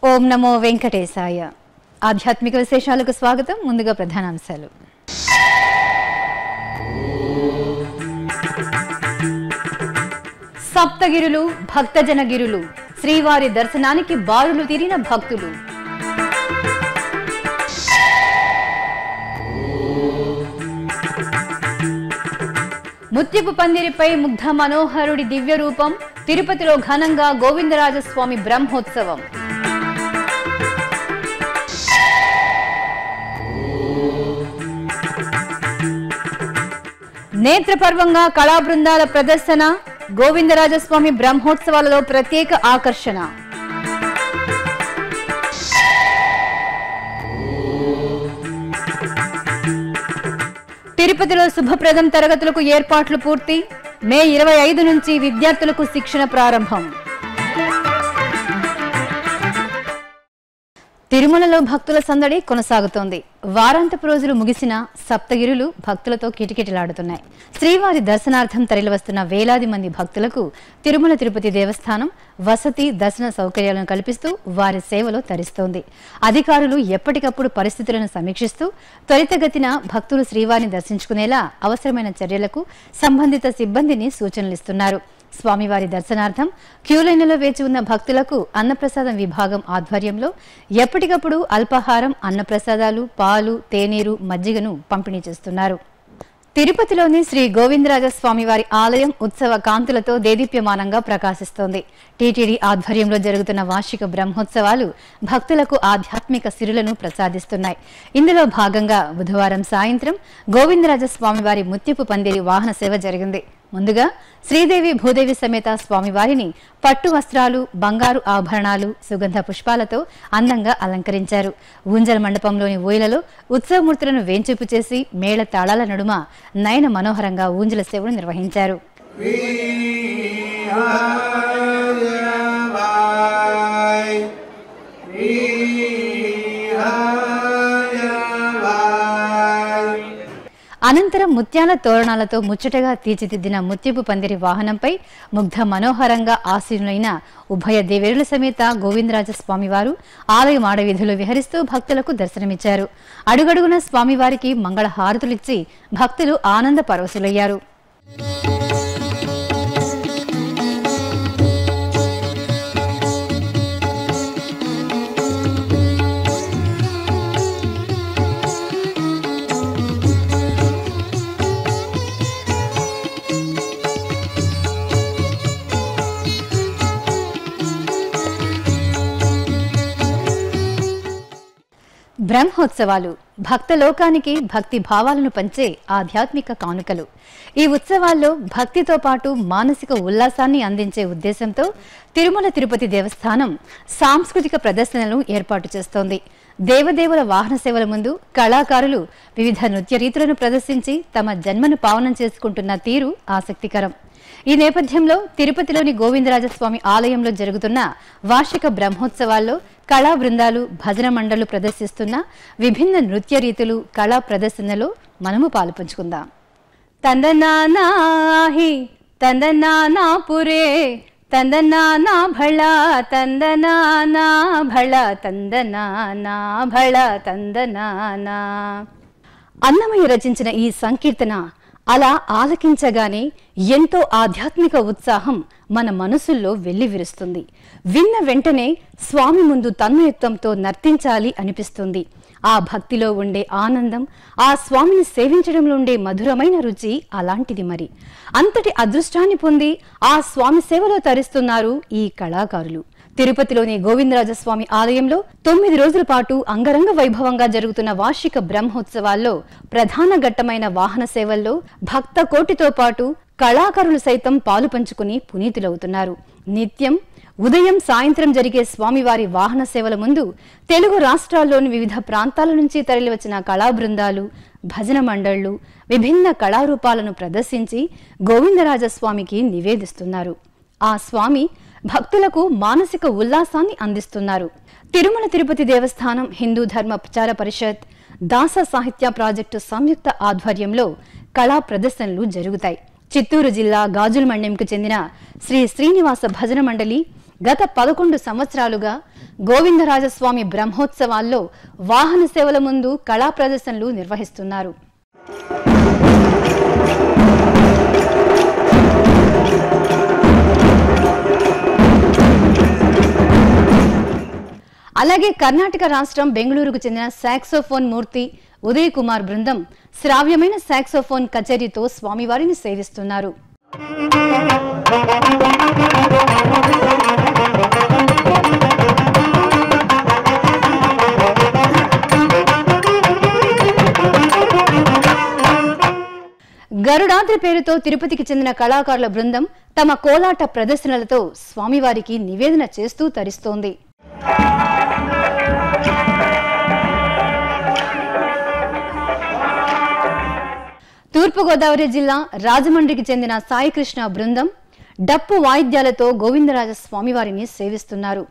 ఓం నమో వెంకటేశాయ. ఆధ్యాత్మిక విశేషాలకు స్వాగతం. ముందుగా ప్రధానాంశాలు. సప్తగిరులు భక్తజనగిరులు, శ్రీవారి దర్శనానికి బారులు తీరిన భక్తులు. ముత్యపు పందిరిపై ముగ్ధ మనోహరుడి దివ్య రూపం, తిరుపతిలో ఘనంగా గోవిందరాజస్వామి బ్రహ్మోత్సవం. నేత్రపర్వంగా కళా బృందాల ప్రదర్శన, గోవిందరాజస్వామి బ్రహ్మోత్సవాలలో ప్రత్యేక ఆకర్షణ. తిరుపతిలో శుభప్రదం తరగతులకు ఏర్పాట్లు పూర్తి. మే 25 నుంచి విద్యార్థులకు శిక్షణ ప్రారంభం. తిరుమలలో భక్తుల సందడి కొనసాగుతోంది. వారాంతపు రోజులు ముగిసిన సప్తగిరులు భక్తులతో కిటకిటలాడుతున్నాయి. శ్రీవారి దర్శనార్థం తరలివస్తున్న వేలాది మంది భక్తులకు తిరుమల తిరుపతి దేవస్థానం వసతి దర్శన సౌకర్యాలను కల్పిస్తూ వారి సేవలో తరిస్తోంది. అధికారులు ఎప్పటికప్పుడు పరిస్థితులను సమీక్షిస్తూ త్వరితగతిన భక్తులు శ్రీవారిని దర్శించుకునేలా అవసరమైన చర్యలకు సంబంధిత సిబ్బందిని సూచనలిస్తున్నారు. స్వామివారి దర్శనార్థం క్యూలైన్లలో వేచి ఉన్న భక్తులకు అన్నప్రసాదం విభాగం ఆధ్వర్యంలో ఎప్పటికప్పుడు అల్పాహారం, అన్నప్రసాదాలు, పాలు, తేనీరు, మజ్జిగను పంపిణీ చేస్తున్నారు. తిరుపతిలోని శ్రీ గోవిందరాజస్వామివారి ఆలయం ఉత్సవ కాంతులతో దేదీప్యమానంగా ప్రకాశిస్తోంది. టీటీడీ ఆధ్వర్యంలో జరుగుతున్న వార్షిక బ్రహ్మోత్సవాలు భక్తులకు ఆధ్యాత్మిక సిరులను ప్రసాదిస్తున్నాయి. ఇందులో భాగంగా బుధవారం సాయంత్రం గోవిందరాజస్వామివారి ముత్యపు పందిరి వాహన సేవ జరిగింది. ముందుగా శ్రీదేవి భూదేవి సమేత స్వామివారిని పట్టు వస్త్రాలు, బంగారు ఆభరణాలు, సుగంధ పుష్పాలతో అందంగా అలంకరించారు. ఊంజల మండపంలోని ఊయలలో ఉత్సవమూర్తులను వేంచేపు చేసి మేళ తాళాల నడుమ నయన మనోహరంగా ఊంజల సేవను నిర్వహించారు. అనంతరం ముత్యాల తోరణాలతో ముచ్చటగా తీర్చిదిద్దిన ముత్యపు పందిరి వాహనంపై ముగ్ధ మనోహరంగా ఆసీనులైన ఉభయ దేవేరుల సమేత గోవిందరాజస్వామివారు ఆలయ మాడవీధిలో విహరిస్తూ భక్తులకు దర్శనమిచ్చారు. అడుగడుగున స్వామివారికి మంగళ హారతులిచ్చి భక్తులు ఆనంద పరవశులయ్యారు. బ్రహ్మోత్సవాలు భక్తలోకానికి భక్తి భావాలను పంచే ఆధ్యాత్మిక కానుకలు. ఈ ఉత్సవాల్లో భక్తితో పాటు మానసిక ఉల్లాసాన్ని అందించే ఉద్దేశంతో తిరుమల తిరుపతి దేవస్థానం సాంస్కృతిక ప్రదర్శనలు ఏర్పాటు చేస్తోంది. దేవదేవుల వాహన సేవల ముందు కళాకారులు వివిధ నృత్య రీతులను ప్రదర్శించి తమ జన్మను పావనం చేసుకుంటున్న తీరు ఆసక్తికరం. ఈ నేపథ్యంలో తిరుపతిలోని గోవిందరాజస్వామి ఆలయంలో జరుగుతున్న వార్షిక బ్రహ్మోత్సవాల్లో కళా బృందాలు, భజన మండళ్లు ప్రదర్శిస్తున్న విభిన్న నృత్య రీతులు, కళా ప్రదర్శనలో మనము పాలుపంచుకుందాం. తందనానాహి తందనానా పురే తందనానా భళ తందనానా భళ తందనానా భళ తందనానా. అన్నమయ్య రచించిన ఈ సంకీర్తన అలా ఆలకించగానే ఎంతో ఆధ్యాత్మిక ఉత్సాహం మన మనసుల్లో వెల్లివిరుస్తుంది. విన్న వెంటనే స్వామి ముందు తన్మయత్వంతో నర్తించాలి అనిపిస్తుంది. ఆ భక్తిలో ఉండే ఆనందం, ఆ స్వామిని సేవించడంలో ఉండే మధురమైన రుచి అలాంటిది. మరి అంతటి అదృష్టాన్ని పొంది ఆ స్వామి సేవలో తరిస్తున్నారు ఈ కళాకారులు. తిరుపతిలోని గోవిందరాజస్వామి ఆలయంలో 9 రోజుల పాటు అంగరంగ వైభవంగా జరుగుతున్న వార్షిక బ్రహ్మోత్సవాల్లో ప్రధాన ఘట్టమైన వాహన సేవల్లో భక్త కోటితో పాటు కళాకారులు సైతం పాలు పంచుకుని పునీతులవుతున్నారు. నిత్యం ఉదయం, సాయంత్రం జరిగే స్వామివారి వాహన సేవల ముందు తెలుగు రాష్ట్రాల్లోని వివిధ ప్రాంతాల నుంచి తరలివచ్చిన కళా బృందాలు, భజన మండళ్లు విభిన్న కళారూపాలను ప్రదర్శించి గోవిందరాజస్వామికి నివేదిస్తున్నారు. ఆ స్వామి భక్తులకు మానసిక ఉల్లాసాన్ని అందిస్తున్నారు. తిరుమల తిరుపతి దేవస్థానం, హిందూ ధర్మ ప్రచార పరిషత్, దాస సాహిత్య ప్రాజెక్టు సంయుక్త ఆధ్వర్యంలో కళా ప్రదర్శనలు జరుగుతాయి. చిత్తూరు జిల్లా గాజుల మండెంకు చెందిన శ్రీ శ్రీనివాస భజన మండలి గత 11 సంవత్సరాలుగా గోవిందరాజస్వామి బ్రహ్మోత్సవాల్లో వాహన సేవల ముందు కళా ప్రదర్శనలు నిర్వహిస్తున్నారు. అలాగే కర్ణాటక రాష్ట్రం బెంగళూరుకు చెందిన సాక్సోఫోన్ మూర్తి ఉదయ్ కుమార్ బృందం శ్రావ్యమైన సాక్సోఫోన్ కచేరీతో స్వామివారిని సేవిస్తున్నారు. గరుడాద్రి పేరుతో తిరుపతికి చెందిన కళాకారుల బృందం తమ కోలాట ప్రదర్శనలతో స్వామివారికి నివేదన చేస్తూ తరిస్తోంది. తూర్పుగోదావరి జిల్లా రాజమండ్రికి చెందిన సాయికృష్ణ బృందం డప్పు వాయిద్యాలతో గోవిందరాజ స్వామివారిని సేవిస్తున్నారు.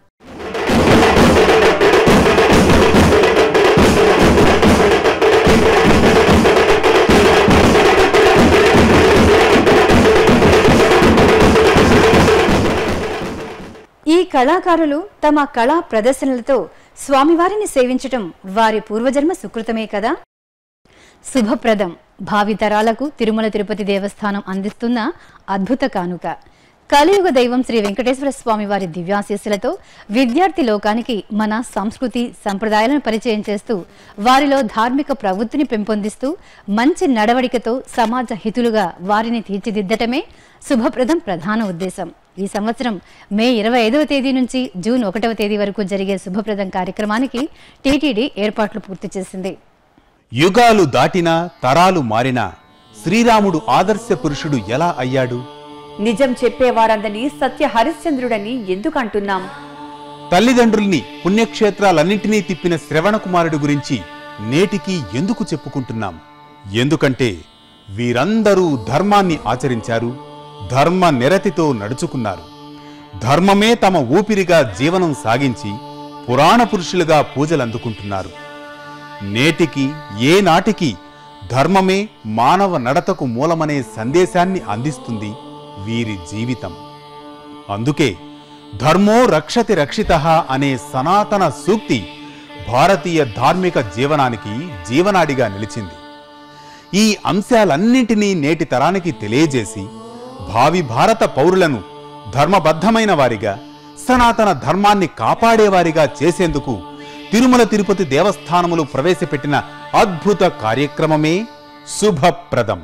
ఈ కళాకారులు తమ కళా ప్రదర్శనలతో స్వామివారిని సేవించటం వారి పూర్వజన్మ సుకృతమే కదా. శుభప్రదం భావితరాలకు తిరుమల తిరుపతి దేవస్థానం అందిస్తున్న అద్భుత కానుక. కలియుగ దైవం శ్రీ వెంకటేశ్వర స్వామి వారి దివ్యాశీస్సులతో విద్యార్థి లోకానికి మన సంస్కృతి సంప్రదాయాలను పరిచయం చేస్తూ వారిలో ధార్మిక ప్రవృత్తిని పెంపొందిస్తూ మంచి నడవడికతో సమాజ హితులుగా వారిని తీర్చిదిద్దటమే శుభప్రదం ప్రధాన ఉద్దేశం. ఈ సంవత్సరం మే 25వ తేదీ నుంచి జూన్ 1వ తేదీ వరకు జరిగే శుభప్రదం కార్యక్రమానికి టీటీడీ ఏర్పాట్లు పూర్తి చేసింది. యుగాలు దాటినా తరాలు మారినా శ్రీరాముడు ఆదర్శ పురుషుడు ఎలా అయ్యాడు? నిజం చెప్పేవారందని సత్య హరిశ్చంద్రుడని ఎందుకు అంటున్నాం? తల్లిదండ్రుల్ని పుణ్యక్షేత్రాలన్నింటినీ తిప్పిన శ్రవణ కుమారుడి గురించి నేటికి ఎందుకు చెప్పుకుంటున్నాం? ఎందుకంటే వీరందరూ ధర్మాన్ని ఆచరించారు, ధర్మ నిరతితో నడుచుకున్నారు. ధర్మమే తమ ఊపిరిగా జీవనం సాగించి పురాణ పురుషులుగా పూజలందుకుంటున్నారు. నేటికి ఏనాటికి ధర్మమే మానవ నడతకు మూలమనే సందేశాన్ని అందిస్తుంది వీరి జీవితం. అందుకే ధర్మో రక్షతి రక్షితః అనే సనాతన సూక్తి భారతీయ ధార్మిక జీవనానికి జీవనాడిగా నిలిచింది. ఈ అంశాలన్నింటినీ నేటి తరానికి తెలియజేసి భావి భారత పౌరులను ధర్మబద్ధమైన వారిగా, సనాతన ధర్మాన్ని కాపాడేవారిగా చేసేందుకు తిరుమల తిరుపతి దేవస్థానములు ప్రవేశపెట్టిన అద్భుత కార్యక్రమమే శుభప్రదం.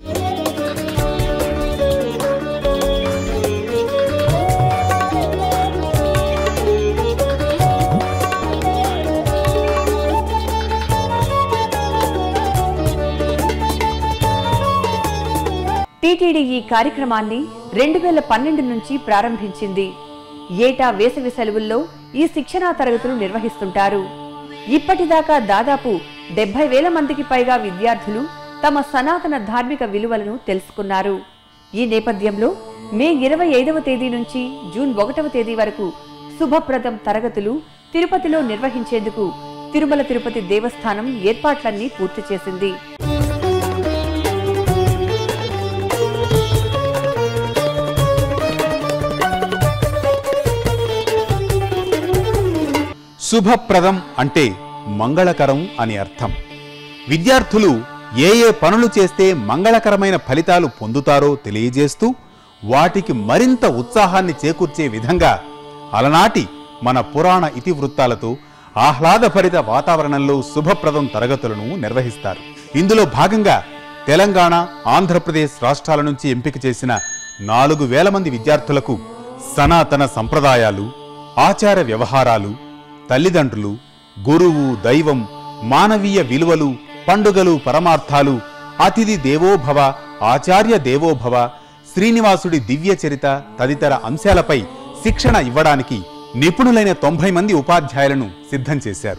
టీటీడీ ఈ కార్యక్రమాన్ని 2012 నుంచి ప్రారంభించింది. ఏటా వేసవి సెలవుల్లో ఈ శిక్షణా తరగతులు నిర్వహిస్తుంటారు. ఇప్పటిదాకా దాదాపు 70,000 మందికి పైగా విద్యార్థులు తమ సనాతన ధార్మిక విలువలను తెలుసుకున్నారు. ఈ నేపథ్యంలో మే 25వ తేదీ నుంచి జూన్ 1వ తేదీ వరకు శుభప్రదం తరగతులు తిరుపతిలో నిర్వహించేందుకు తిరుమల తిరుపతి దేవస్థానం ఏర్పాట్లన్నీ పూర్తి చేసింది. శుభప్రదం అంటే మంగళకరం అని అర్థం. విద్యార్థులు ఏ ఏ పనులు చేస్తే మంగళకరమైన ఫలితాలు పొందుతారో తెలియజేస్తూ వాటికి మరింత ఉత్సాహాన్ని చేకూర్చే విధంగా అలనాటి మన పురాణ ఇతివృత్తాలతో ఆహ్లాదభరిత వాతావరణంలో శుభప్రదం తరగతులను నిర్వహిస్తారు. ఇందులో భాగంగా తెలంగాణ, ఆంధ్రప్రదేశ్ రాష్ట్రాల నుంచి ఎంపిక చేసిన 4,000 మంది విద్యార్థులకు సనాతన సంప్రదాయాలు, ఆచార వ్యవహారాలు, తల్లిదండ్రులు, గురువు, దైవం, మానవీయ విలువలు, పండుగలు, పరమార్థాలు, అతిథి దేవోభవ, ఆచార్య దేవోభవ, శ్రీనివాసుడి దివ్య చరిత తదితర అంశాలపై శిక్షణ ఇవ్వడానికి నిపుణులైన 90 మంది ఉపాధ్యాయులను సిద్ధం చేశారు.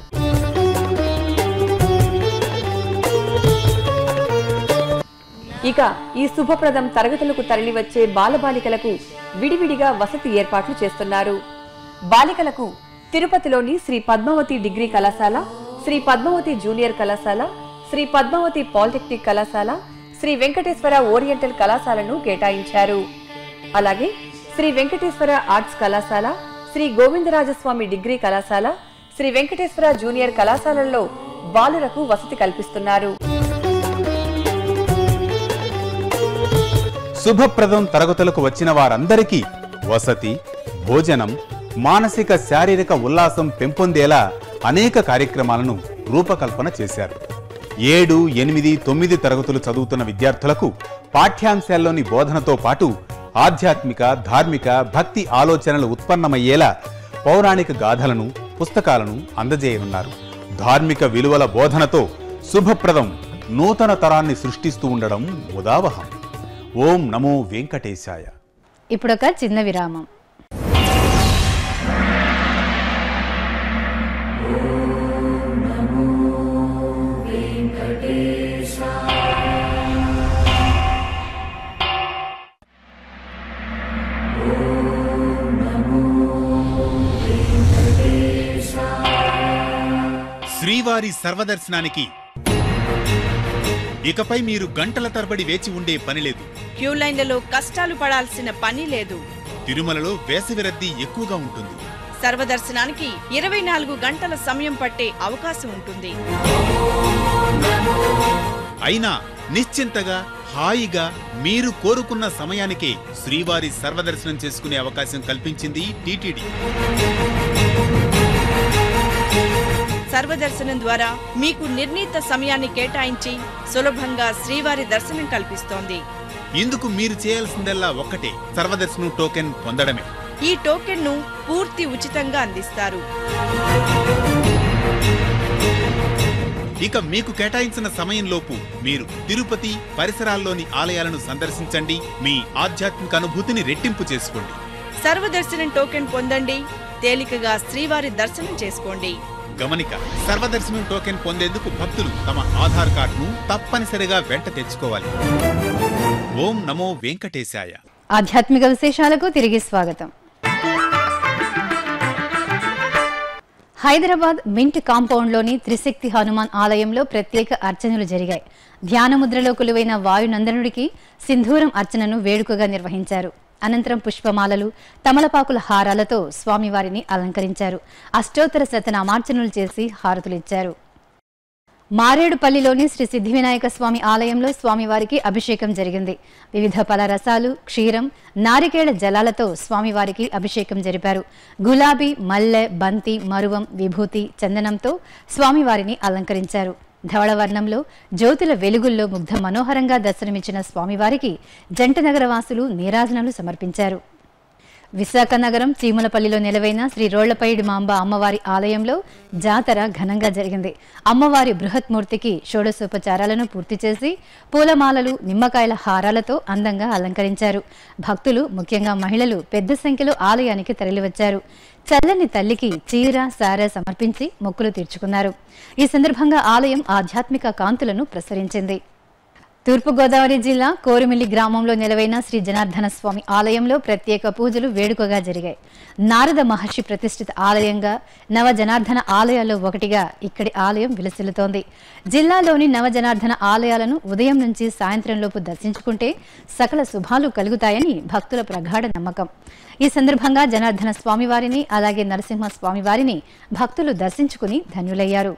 ఇక ఈ శుభప్రదం తరగతులకు తరలివచ్చే బాలబాలికలకు విడివిడిగా వసతి ఏర్పాట్లు చేస్తున్నారు. బాలికలకు తిరుపతిలోని శ్రీ పద్మావతి డిగ్రీ కళాశాల, శ్రీ పద్మావతి జూనియర్ కళాశాల, శ్రీ పద్మావతి పాలిటెక్నిక్ కళాశాల, శ్రీ వెంకటేశ్వర ఓరియంటల్ కళాశాలను కేటాయించారు. అలాగే శ్రీ వెంకటేశ్వర ఆర్ట్స్ కళాశాల, శ్రీ గోవిందరాజస్వామి డిగ్రీ కళాశాల, శ్రీ వెంకటేశ్వర జూనియర్ కళాశాలల్లో బాలురకు వసతి కల్పిస్తున్నారు. శుభప్రదం తరగతులకు వచ్చిన వారందరికీ వసతి, భోజనం, మానసిక శారీరక ఉల్లాసం పెంపొందేలా అనేక కార్యక్రమాలను రూపకల్పన చేశారు. 7, 8, 9 తరగతులు చదువుతున్న విద్యార్థులకు పాఠ్యాంశాల్లోని బోధనతో పాటు ఆధ్యాత్మిక, ధార్మిక, భక్తి ఆలోచనలు ఉత్పన్నమయ్యేలా పౌరాణిక గాథలను, పుస్తకాలను అందజేయనున్నారు. ధార్మిక విలువల బోధనతో శుభప్రదం నూతన తరాన్ని సృష్టిస్తూ ఉండడం ఉదావహం. ఓం నమో వెంకటేశాయ. ఇప్పుడొక చిన్న విరామం. శ్రీవారి సర్వదర్శనానికి ఇకపై మీరు గంటల తరబడి వేచి ఉండే పని లేదు. క్యూ లైన్లలో కష్టాలు పడాల్సిన పని లేదు. తిరుమలలో వేసవి రద్దీ ఎక్కువగా ఉంటుంది. సర్వదర్శనానికి 24 గంటల సమయం పట్టే అవకాశం ఉంటుంది. అయినా నిశ్చింతగా, హాయిగా మీరు కోరుకున్న సమయానికే శ్రీవారి సర్వదర్శనం చేసుకునే అవకాశం కల్పించింది టీటీడీ. సర్వదర్శనం ద్వారా మీకు నిర్ణీత సమయాన్ని కేటాయించి సులభంగా శ్రీవారి దర్శనం కల్పిస్తోంది. ఇందుకు మీరు చేయాల్సిందల్లా ఒక్కటే, సర్వదర్శనం టోకెన్ పొందడమే. ఈ టోకెన్ ను పూర్తి ఉచితంగా అందిస్తారు. ఇక మీకు కేటాయించిన సమయంలోపు మీరు తిరుపతి పరిసరాల్లోని ఆలయాలను సందర్శించండి. మీ ఆధ్యాత్మిక అనుభూతిని రెట్టింపు చేసుకోండి. సర్వదర్శనం టోకెన్ పొందండి. తేలికగా శ్రీవారి దర్శనం చేసుకోండి. గమనిక, సర్వదర్శనం టోకెన్ పొందేందుకు భక్తులు తమ ఆధార్ కార్డును తప్పనిసరిగా వెంట తెచ్చుకోవాలి. ఓం నమో వెంకటేశాయ. ఆధ్యాత్మిక విశేషాలకు తిరిగి స్వాగతం. హైదరాబాద్ మింట్ కాంపౌండ్లోని త్రిశక్తి హనుమాన్ ఆలయంలో ప్రత్యేక అర్చనలు జరిగాయి. ధ్యానముద్రలో కొలువైన వాయునందనుడికి సింధూరం అర్చనను వేడుకగా నిర్వహించారు. అనంతరం పుష్పమాలలు, తమలపాకుల హారాలతో స్వామివారిని అలంకరించారు. అష్టోత్తర శతనామార్చనలు చేసి హారతులిచ్చారు. మారేడుపల్లిలోని శ్రీ సిద్ధివినాయక స్వామి ఆలయంలో స్వామివారికి అభిషేకం జరిగింది. వివిధ పలరసాలు, క్షీరం, నారికేళ జలాలతో స్వామివారికి అభిషేకం జరిపారు. గులాబీ, మల్లె, బంతి, మరువం, విభూతి, చందనంతో స్వామివారిని అలంకరించారు. ధవళవర్ణంలో జ్యోతుల వెలుగుల్లో ముగ్ధ మనోహరంగా దర్శనమిచ్చిన స్వామివారికి జంటనగర వాసులు నీరాజనాలు సమర్పించారు. విశాఖ నగరం చీమలపల్లిలో నెలవైన శ్రీ రోళ్లపైడి మాంబ అమ్మవారి ఆలయంలో జాతర ఘనంగా జరిగింది. అమ్మవారి బృహత్మూర్తికి షోడశోపచారాలను పూర్తి చేసి పూలమాలలు, నిమ్మకాయల హారాలతో అందంగా అలంకరించారు. భక్తులు, ముఖ్యంగా మహిళలు పెద్ద సంఖ్యలో ఆలయానికి తరలివచ్చారు. చల్లని తల్లికి చీర, సారె సమర్పించి మొక్కులు తీర్చుకున్నారు. ఈ సందర్భంగా ఆలయం ఆధ్యాత్మిక కాంతులను ప్రసరించింది. తూర్పుగోదావరి జిల్లా కోరుమిల్లి గ్రామంలో నెలవైన శ్రీ జనార్దన స్వామి ఆలయంలో ప్రత్యేక పూజలు వేడుకగా జరిగాయి. నారద మహర్షి ప్రతిష్ఠిత ఆలయంగా నవ జనార్దన ఆలయాల్లో ఒకటిగా ఇక్కడి ఆలయం విలసిల్లుతోంది. జిల్లాలోని నవ జనార్దన ఆలయాలను ఉదయం నుంచి సాయంత్రంలోపు దర్శించుకుంటే సకల శుభాలు కలుగుతాయని భక్తుల ప్రగాఢ నమ్మకం. ఈ సందర్భంగా జనార్దన స్వామివారిని, అలాగే నరసింహ స్వామివారిని భక్తులు దర్శించుకుని ధన్యులయ్యారు.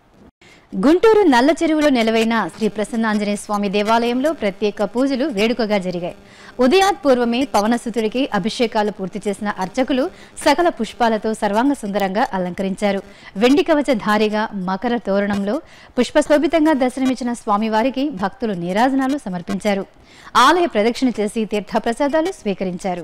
గుంటూరు నల్ల చెరువులో నెలవైన శ్రీ ప్రసన్నాంజనేయ స్వామి దేవాలయంలో ప్రత్యేక పూజలు వేడుకగా జరిగాయి. ఉదయాత్పూర్వమే పవనసుతుడికి అభిషేకాలు పూర్తి చేసిన అర్చకులు సకల పుష్పాలతో సర్వాంగ సుందరంగా అలంకరించారు. వెండి కవచధారిగా మకర తోరణంలో పుష్పశోభితంగా దర్శనమిచ్చిన స్వామివారికి భక్తులు నీరాజనాలు సమర్పించారు. ఆలయ ప్రదక్షిణ చేసి తీర్థప్రసాదాలు స్వీకరించారు.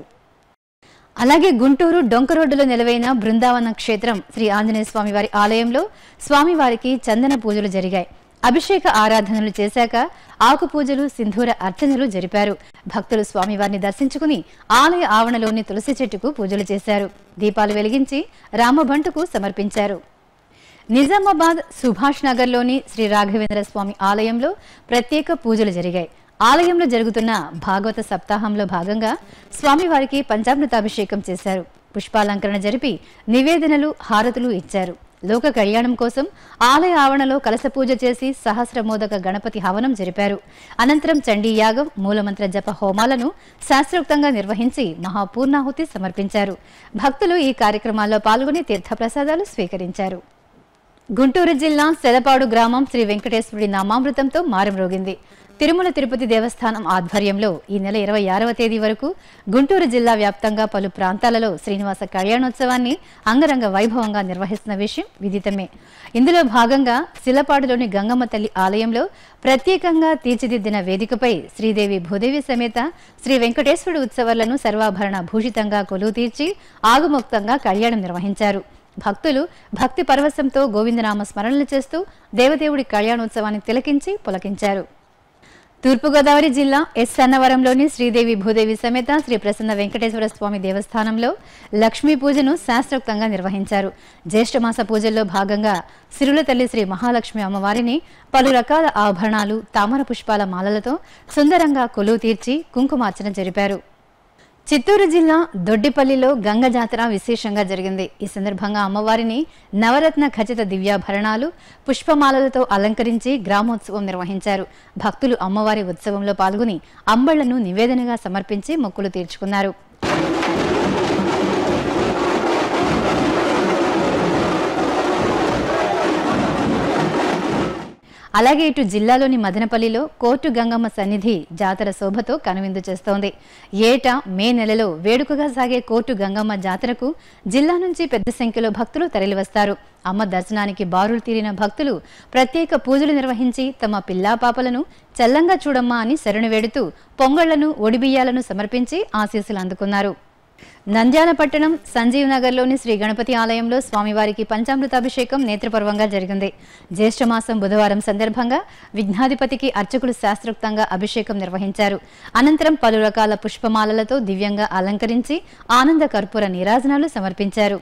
అలాగే గుంటూరు డొంక రోడ్డులో నెలవైన బృందావన క్షేత్రం శ్రీ ఆంజనేయ స్వామివారి ఆలయంలో స్వామివారికి చందన పూజలు జరిగాయి. అభిషేక ఆరాధనలు చేశాక ఆకు పూజలు, సింధూర అర్చనలు జరిపారు. భక్తులు స్వామివారిని దర్శించుకుని ఆలయ ఆవరణలోని తులసి చెట్టుకు పూజలు చేశారు. దీపాలు వెలిగించి రామబంటుకు సమర్పించారు. నిజామాబాద్ సుభాష్ నగర్లోని శ్రీ రాఘవేంద్ర స్వామి ఆలయంలో ప్రత్యేక పూజలు జరిగాయి. ఆలయంలో జరుగుతున్న భాగవత సప్తాహంలో భాగంగా స్వామివారికి పంచామృతాభిషేకం చేశారు. పుష్పాలంకరణ జరిపి నివేదనలు, హారతులు ఇచ్చారు. లోక కళ్యాణం కోసం ఆలయ ఆవరణలో కలశ పూజ చేసి సహస్రమోదక గణపతి హవనం జరిపారు. అనంతరం చండీ యాగం, మూలమంత్ర జప హోమాలను శాస్త్రోక్తంగా నిర్వహించి మహాపూర్ణాహుతి సమర్పించారు. భక్తులు ఈ కార్యక్రమాల్లో పాల్గొని తీర్థప్రసాదాలు స్వీకరించారు. గుంటూరు జిల్లా సెలపాడు గ్రామం శ్రీ వెంకటేశ్వరుడి నామామృతంతో మారుమ్రోగింది. తిరుమల తిరుపతి దేవస్థానం ఆధ్వర్యంలో ఈ నెల 26వ తేదీ వరకు గుంటూరు జిల్లా వ్యాప్తంగా పలు ప్రాంతాలలో శ్రీనివాస కళ్యాణోత్సవాన్ని అంగరంగ వైభవంగా నిర్వహిస్తున్న విషయం విదితమే. ఇందులో భాగంగా సిలపాడులోని గంగమ్మ తల్లి ఆలయంలో ప్రత్యేకంగా తీర్చిదిద్దిన వేదికపై శ్రీదేవి భూదేవి సమేత శ్రీ వెంకటేశ్వరుడు ఉత్సవాలను సర్వాభరణ భూషితంగా కొలువు తీర్చి ఆగమోక్తంగా కళ్యాణం నిర్వహించారు. భక్తులు భక్తి పరవశంతో గోవిందనామ స్మరణలు చేస్తూ దేవదేవుడి కళ్యాణోత్సవాన్ని తిలకించి పులకించారు. తూర్పుగోదావరి జిల్లా ఎస్ అన్నవరంలోని శ్రీదేవి భూదేవి సమేత శ్రీ ప్రసన్న వెంకటేశ్వర స్వామి దేవస్థానంలో లక్ష్మీ పూజను శాస్త్రోక్తంగా నిర్వహించారు. జ్యేష్ఠమాస పూజల్లో భాగంగా సిరుల తల్లి శ్రీ మహాలక్ష్మి అమ్మవారిని పలు రకాల ఆభరణాలు, తామర పుష్పాల మాలలతో సుందరంగా కొలువు తీర్చి కుంకుమార్చన జరిపారు. చిత్తూరు జిల్లా దొడ్డిపల్లిలో గంగ జాతర విశేషంగా జరిగింది. ఈ సందర్భంగా అమ్మవారిని నవరత్న ఖచ్చిత దివ్యాభరణాలు, పుష్పమాలలతో అలంకరించి గ్రామోత్సవం నిర్వహించారు. భక్తులు అమ్మవారి ఉత్సవంలో పాల్గొని అంబళ్లను నివేదనగా సమర్పించి మొక్కులు తీర్చుకున్నారు. అలాగే ఇటు జిల్లాలోని మదనపల్లిలో కోర్టు గంగమ్మ సన్నిధి జాతర శోభతో కనువిందు చేస్తోంది. ఏటా మే నెలలో వేడుకగా సాగే కోర్టు గంగమ్మ జాతరకు జిల్లా నుంచి పెద్ద సంఖ్యలో భక్తులు తరలివస్తారు. అమ్మ దర్శనానికి బారులు తీరిన భక్తులు ప్రత్యేక పూజలు నిర్వహించి తమ పిల్లాపాపలను చల్లంగా చూడమ్మా అని శరణు వేడుతూ పొంగళ్లను, ఒడిబియ్యాలను సమర్పించి ఆశీస్సులు అందుకున్నారు. నంద్యాల పట్టణం సంజీవ్ నగర్లోని శ్రీ గణపతి ఆలయంలో స్వామివారికి పంచామృతాభిషేకం నేత్రపర్వంగా జరిగింది. జ్యేష్ఠమాసం బుధవారం సందర్భంగా విఘ్నాధిపతికి అర్చకులు శాస్త్రోక్తంగా అభిషేకం నిర్వహించారు. అనంతరం పలు రకాల పుష్పమాలలతో దివ్యంగా అలంకరించి ఆనంద కర్పూర నీరాజనాలు సమర్పించారు.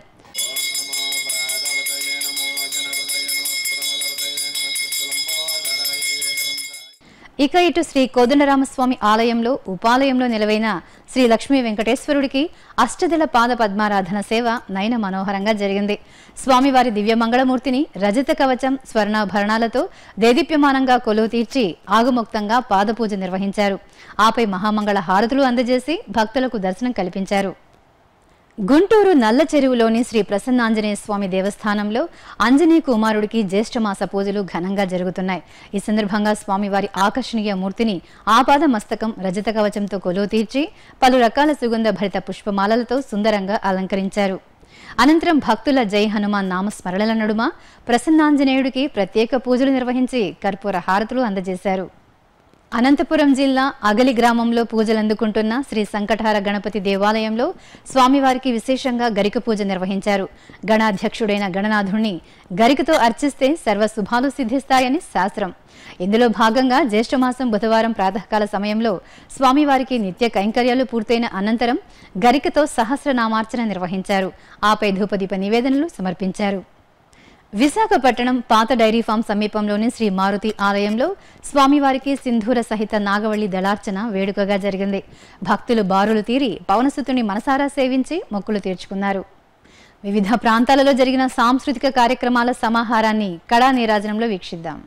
ఇక ఇటు శ్రీ కోదండరామస్వామి ఆలయంలో ఉపాలయంలో నిలవైన శ్రీ లక్ష్మీ వెంకటేశ్వరుడికి అష్టదళ పాద పద్మారాధన సేవ నయన మనోహరంగా జరిగింది. స్వామివారి దివ్యమంగళమూర్తిని రజత కవచం, స్వర్ణాభరణాలతో దేదీప్యమానంగా కొలువు తీర్చి ఆగమోక్తంగా పాదపూజ నిర్వహించారు. ఆపై మహామంగళ హారతులు అందజేసి భక్తులకు దర్శనం కల్పించారు. గుంటూరు నల్ల చెరువులోని శ్రీ ప్రసన్నాంజనేయ స్వామి దేవస్థానంలో ఆంజనేయ కుమారుడికి జ్యేష్ఠమాస పూజలు ఘనంగా జరుగుతున్నాయి. ఈ సందర్భంగా స్వామివారి ఆకర్షణీయ మూర్తిని ఆపాద మస్తకం, రజత కవచంతో కొలువు తీర్చి పలు రకాల సుగంధ భరిత పుష్పమాలలతో సుందరంగా అలంకరించారు. అనంతరం భక్తుల జై హనుమాన్ నామస్మరణల నడుమ ప్రసన్నాంజనేయుడికి ప్రత్యేక పూజలు నిర్వహించి కర్పూర హారతులు అందజేశారు. అనంతపురం జిల్లా అగలి గ్రామంలో పూజలందుకుంటున్న శ్రీ సంకటహార గణపతి దేవాలయంలో స్వామివారికి విశేషంగా గరిక పూజ నిర్వహించారు. గణాధ్యక్షుడైన గణనాథుణ్ణి గరికతో అర్చిస్తే సర్వశుభాలు సిద్ధిస్తాయని శాస్త్రం. ఇందులో భాగంగా జ్యేష్ఠమాసం బుధవారం ప్రాతకాల సమయంలో స్వామివారికి నిత్య కైంకర్యాలు పూర్తయిన అనంతరం గరికతో సహస్రనామార్చన నిర్వహించారు. ఆపై ధూపదీప నివేదనలు సమర్పించారు. విశాఖపట్నం పాత డైరీ ఫామ్ సమీపంలోని శ్రీ మారుతి ఆలయంలో స్వామివారికి సింధూర సహిత నాగవల్లి దళార్చన వేడుకగా జరిగింది. భక్తులు బారులు తీరి పవనసుతుని మనసారా సేవించి మొక్కులు తీర్చుకున్నారు. వివిధ ప్రాంతాలలో జరిగిన సాంస్కృతిక కార్యక్రమాల సమాహారాన్ని కళా నీరాజనంలో వీక్షిద్దాం.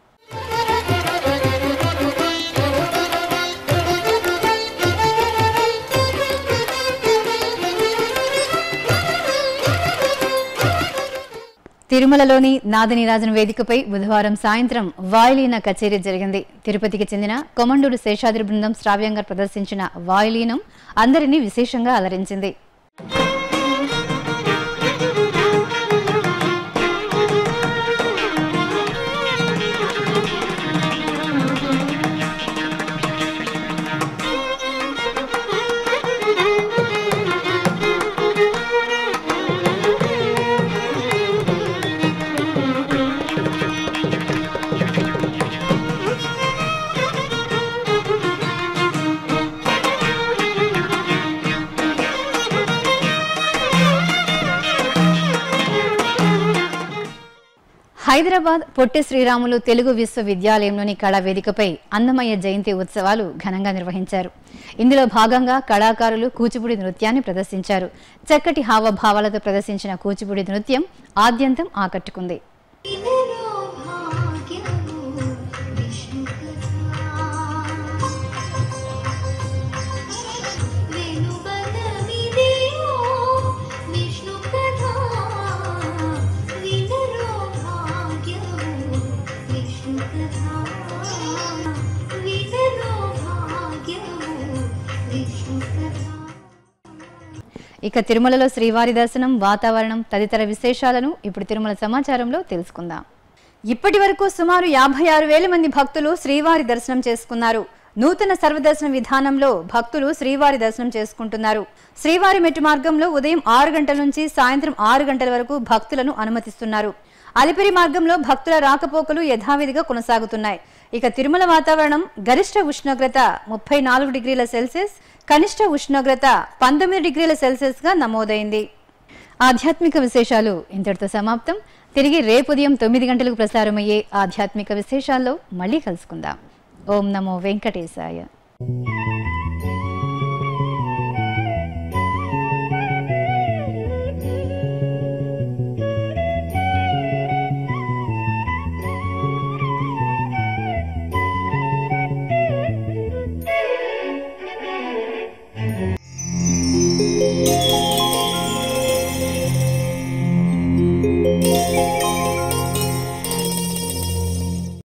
తిరుమలలోని నాదనీరాజన వేదికపై బుధవారం సాయంత్రం వాయులీన కచేరీ జరిగింది. తిరుపతికి చెందిన కొమండూరు శేషాద్రి బృందం శ్రావ్యంగా ప్రదర్శించిన వాయులీనం అందరినీ విశేషంగా అలరించింది. హైదరాబాద్ పొట్టి శ్రీరాములు తెలుగు విశ్వవిద్యాలయంలోని కళావేదికపై అన్నమయ్య జయంతి ఉత్సవాలు ఘనంగా నిర్వహించారు. ఇందులో భాగంగా కళాకారులు కూచిపూడి నృత్యాన్ని ప్రదర్శించారు. చక్కటి హావభావాలతో ప్రదర్శించిన కూచిపూడి నృత్యం ఆద్యంతం ఆకట్టుకుంది. ఇక తిరుమలలో శ్రీవారి దర్శనం, వాతావరణం తదితర విశేషాలను ఇప్పుడు తిరుమల సమాచారంలో తెలుసుకుందాం. ఇప్పటి వరకు సుమారు 56,000 మంది భక్తులు శ్రీవారి దర్శనం చేసుకున్నారు. నూతన సర్వదర్శన విధానంలో భక్తులు శ్రీవారి దర్శనం చేసుకుంటున్నారు. శ్రీవారి మెట్టు మార్గంలో ఉదయం 6 గంటల నుంచి సాయంత్రం 6 గంటల వరకు భక్తులను అనుమతిస్తున్నారు. అలిపిరి మార్గంలో భక్తుల రాకపోకలు యథావిధిగా కొనసాగుతున్నాయి. ఇక తిరుమల వాతావరణం గరిష్ట ఉష్ణోగ్రత 34 డిగ్రీల సెల్సియస్, కనిష్ట ఉష్ణోగ్రత 19 డిగ్రీల సెల్సియస్ గా నమోదైంది. ఆధ్యాత్మిక విశేషాలు ఇంతటితో సమాప్తం. తిరిగి రేపు ఉదయం 9 గంటలకు ప్రసారమయ్యే ఆధ్యాత్మిక విశేషాల్లో మళ్ళీ కలుసుకుందాం. ఓం నమో వెంకటేశాయ.